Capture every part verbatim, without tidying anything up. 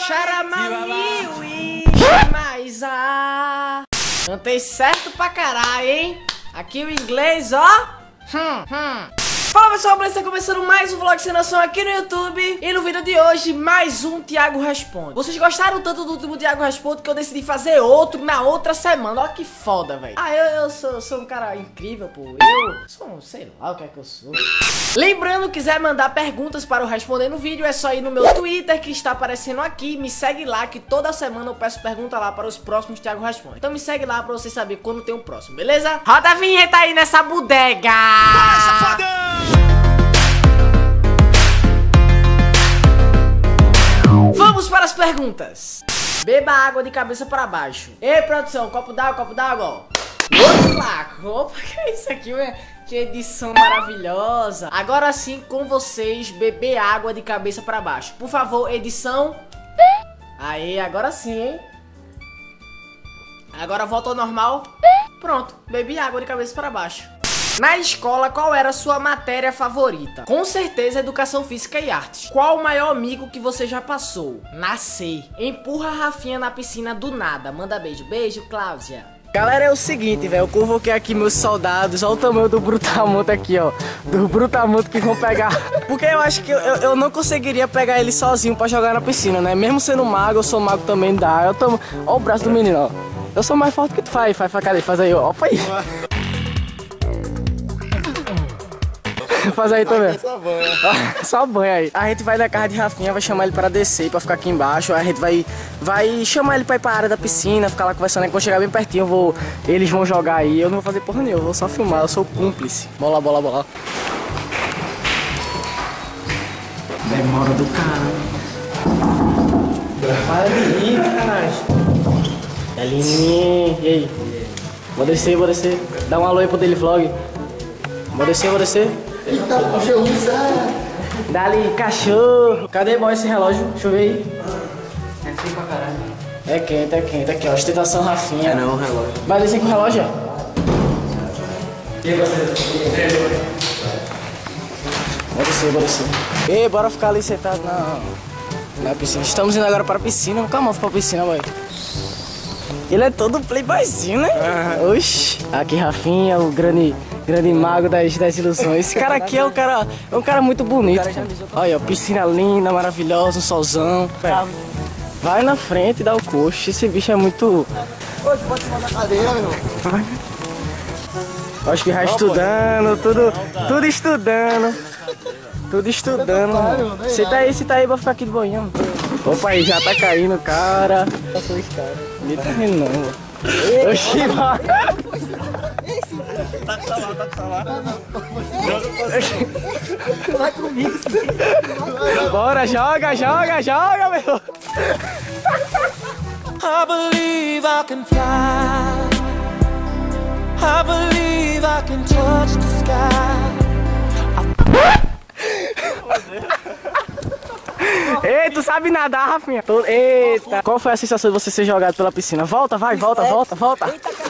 Xaramamiui, mas a... Cantei certo pra caralho, hein? Aqui o inglês, ó. Hum, hum. Fala pessoal, beleza? Tá começando mais um vlog sem noção aqui no YouTube. E no vídeo de hoje, mais um Thiago Responde. Vocês gostaram tanto do último Thiago Responde que eu decidi fazer outro na outra semana. Olha que foda, velho. Ah, eu, eu sou, sou um cara incrível, pô. Eu sou um, sei lá o que é que eu sou. Lembrando, quiser mandar perguntas para eu responder no vídeo, é só ir no meu Twitter que está aparecendo aqui. Me segue lá que toda semana eu peço pergunta lá para os próximos Thiago Responde. Então me segue lá pra você saber quando tem o próximo, beleza? Roda a vinheta aí nessa bodega. Vai, safadão! Vamos para as perguntas. Beba água de cabeça para baixo. Ei, produção, copo d'água, copo d'água, ó. Vamos lá. Opa, que é isso aqui, ué? Que edição maravilhosa. Agora sim, com vocês, beber água de cabeça para baixo. Por favor, edição. Aí, agora sim, hein? Agora volta ao normal. Pronto, bebi água de cabeça para baixo. Na escola, qual era a sua matéria favorita? Com certeza, Educação Física e Artes. Qual o maior amigo que você já passou? Nascer. Empurra a Rafinha na piscina do nada. Manda beijo. Beijo, Cláudia. Galera, é o seguinte, velho. Eu convoquei aqui meus soldados. Olha o tamanho do Brutamonte aqui, ó. Do Brutamonte que vão pegar. Porque eu acho que eu, eu não conseguiria pegar ele sozinho pra jogar na piscina, né? Mesmo sendo mago, eu sou mago também dá. Eu tomo... Olha o braço do menino, ó. Eu sou mais forte que tu. Faz, faz, faz, cadê? Faz aí, ó. Opa aí. Faz aí também. Só banho. Só banho aí. A gente vai na casa de Rafinha, vai chamar ele pra descer, pra ficar aqui embaixo. A gente vai, vai chamar ele pra ir pra área da piscina, ficar lá conversando. Aí quando chegar bem pertinho, eu vou, eles vão jogar aí. Eu não vou fazer porra nenhuma, eu vou só filmar, eu sou cúmplice. Bola, bola, bola. Demora do caralho. Para de rir, caralho. Galinha. E aí? Vou descer, vou descer. Dá um alô aí pro Daily Vlog. Vou descer, vou descer. Eita, cachorro, Dali, cachorro. Cadê, boy, esse relógio? Deixa eu ver aí. É frio pra caralho. É quente, é quente. Aqui, ó. Ostentação Rafinha. É não, o relógio. Vai descer com o relógio, ó. E você? Vou descer, vou descer. Ei, bora ficar ali sentado na, na piscina. Estamos indo agora para a piscina. Calma, vou pra piscina, boy. Ele é todo playboyzinho, né? Uhum. Oxi. Aqui, Rafinha, o grande... Grande mago das, das ilusões. Esse cara aqui é um cara, é um cara muito bonito. Olha, ó, piscina linda, maravilhosa, um solzão. Vai na frente e dá o coxo. Esse bicho é muito... Hoje pode te mandar cadeira, meu irmão. Acho que vai estudando, tudo, tudo estudando. Tudo estudando. Senta aí, senta aí, vou ficar aqui de boinha. Opa, aí já tá caindo, cara. Ele tá rindo não, mano. Oxi, mano. Tá com celular, tá com celular. Vai comigo. Bora, joga, joga, joga, meu. I believe I can fly. I believe I can touch the sky. Ei, tu sabe nadar, Rafinha? Eita. Qual foi a sensação de você ser jogado pela piscina? Volta, vai, volta, volta, volta.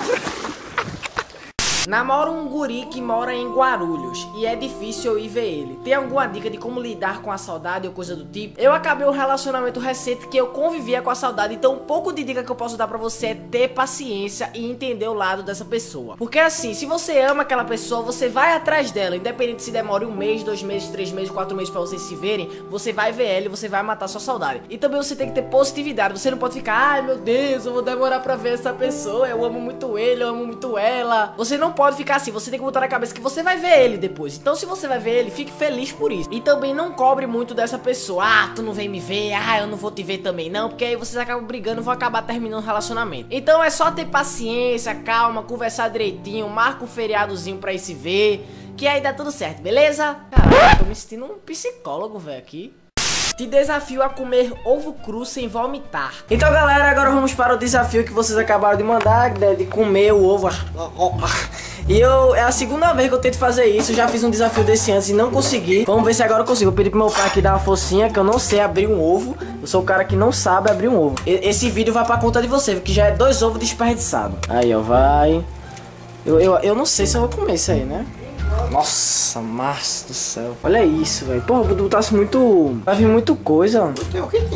Namoro um guri que mora em Guarulhos e é difícil eu ir ver ele. Tem alguma dica de como lidar com a saudade ou coisa do tipo? Eu acabei um relacionamento recente que eu convivia com a saudade, então um pouco de dica que eu posso dar pra você é ter paciência e entender o lado dessa pessoa. Porque assim, se você ama aquela pessoa, você vai atrás dela, independente se demore um mês, dois meses, três meses, quatro meses pra vocês se verem, você vai ver ela e você vai matar sua saudade. E também você tem que ter positividade, você não pode ficar, ai meu Deus, eu vou demorar pra ver essa pessoa, eu amo muito ele, eu amo muito ela. Você não pode ficar assim, você tem que botar na cabeça que você vai ver ele depois. Então se você vai ver ele, fique feliz por isso. E também não cobre muito dessa pessoa. Ah, tu não vem me ver, ah, eu não vou te ver também não, porque aí vocês acabam brigando e vão acabar terminando o relacionamento. Então é só ter paciência, calma, conversar direitinho, marca um feriadozinho pra ir se ver, que aí dá tudo certo, beleza? Caralho, tô me sentindo um psicólogo, velho, aqui. Te desafio a comer ovo cru sem vomitar. Então galera, agora vamos para o desafio que vocês acabaram de mandar, né, de comer o ovo. E eu, é a segunda vez que eu tento fazer isso. Eu já fiz um desafio desse antes e não consegui. Vamos ver se agora eu consigo. Vou pedir pro meu pai aqui dar uma forcinha, que eu não sei abrir um ovo. Eu sou o cara que não sabe abrir um ovo. E, esse vídeo vai pra conta de você, que já é dois ovos desperdiçados. Aí, ó, vai. Eu, eu, eu não sei se eu vou comer isso aí, né? Nossa, massa do céu. Olha isso, velho. Porra, botasse muito... Vai vir muito coisa. Botei o que tinha.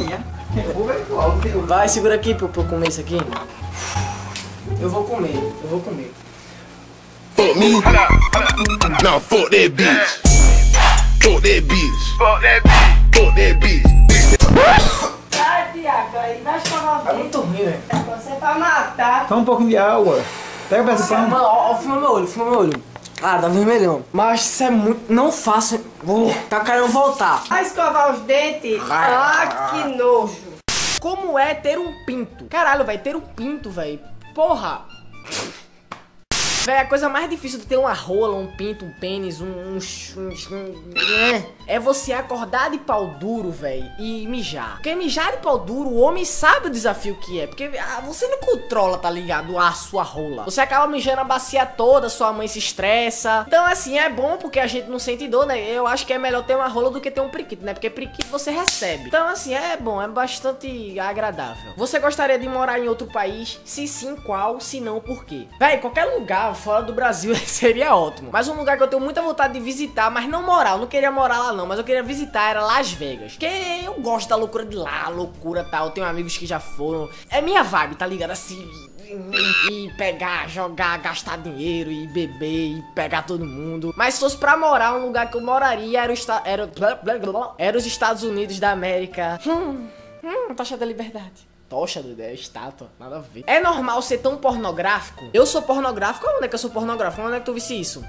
Vai, segura aqui pra eu comer isso aqui. Eu vou comer, eu vou comer. Fuck me? Nah, fuck that bitch. Fuck that bitch. Fuck that bitch. Fuck that bitch. Ai, Tiago, aí vai escovar o É dente. muito ruim, velho. Você tá matar. Toma um pouquinho de água. Pega o pedaço de pão. Mano, ó, ó, filma meu olho, filma meu olho. Ah, tá vermelhão. Mas isso é muito... Não faça... Uh, tá querendo voltar. Vai escovar os dentes? Ah, que nojo. Como é ter um pinto? Caralho, vai ter um pinto, velho. Porra. Véi, a coisa mais difícil de ter uma rola, um pinto, um pênis, um... um, um, um é você acordar de pau duro, velho, e mijar. Porque mijar de pau duro, o homem sabe o desafio que é. Porque ah, você não controla, tá ligado, a sua rola. Você acaba mijando a bacia toda, sua mãe se estressa. Então, assim, é bom porque a gente não sente dor, né? Eu acho que é melhor ter uma rola do que ter um periquito, né? Porque periquito você recebe. Então, assim, é bom, é bastante agradável. Você gostaria de morar em outro país? Se sim, qual? Se não, por quê? Véi, qualquer lugar fora do Brasil seria ótimo. Mas um lugar que eu tenho muita vontade de visitar, mas não morar, eu não queria morar lá não, mas eu queria visitar, era Las Vegas. Porque eu gosto da loucura de lá, loucura tal, eu tenho amigos que já foram. É minha vibe, tá ligado? Assim, e pegar, jogar, gastar dinheiro e beber e pegar todo mundo. Mas se fosse pra morar, um lugar que eu moraria era, o esta era... era os Estados Unidos da América. Hum, hum, Tocha da Liberdade. Tocha da ideia, estátua, nada a ver. É normal ser tão pornográfico? Eu sou pornográfico? Onde é que eu sou pornográfico? Onde é que tu visse isso?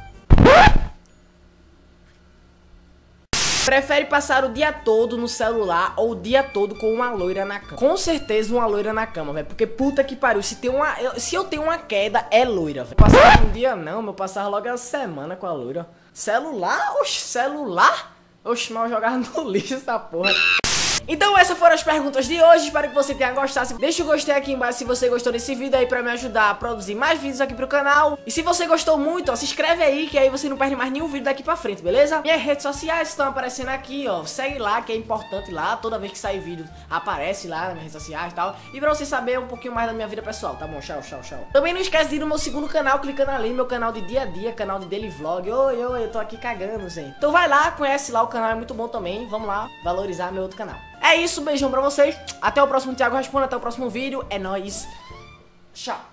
Prefere passar o dia todo no celular ou o dia todo com uma loira na cama? Com certeza uma loira na cama, velho. Porque puta que pariu, se, tem uma, eu, se eu tenho uma queda, é loira, velho. Passar um dia não, meu. Passar logo a semana com a loira. Celular? Oxe, celular? Oxe, mal jogar no lixo essa porra. Então essas foram as perguntas de hoje, espero que você tenha gostado. Deixa o gostei aqui embaixo se você gostou desse vídeo aí pra me ajudar a produzir mais vídeos aqui pro canal. E se você gostou muito, ó, se inscreve aí que aí você não perde mais nenhum vídeo daqui pra frente, beleza? Minhas redes sociais estão aparecendo aqui, ó, segue lá que é importante lá, toda vez que sair vídeo aparece lá nas minhas redes sociais e tal. E pra você saber um pouquinho mais da minha vida pessoal, tá bom? Tchau, tchau, tchau. Também não esquece de ir no meu segundo canal, clicando ali, meu canal de dia a dia, canal de daily vlog. Oi, oi, eu tô aqui cagando, gente. Então vai lá, conhece lá, o canal é muito bom também, vamos lá valorizar meu outro canal. É isso, beijão pra vocês. Até o próximo Thiago Responde, até o próximo vídeo. É nóis. Tchau.